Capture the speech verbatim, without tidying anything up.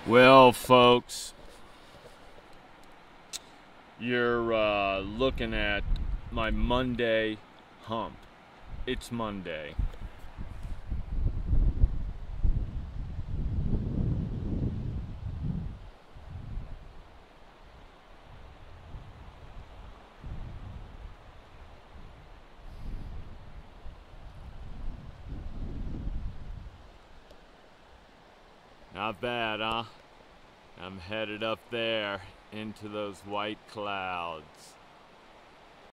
Well, folks, you're uh, looking at my Monday hump. It's Monday. Not bad, huh? I'm headed up there into those white clouds.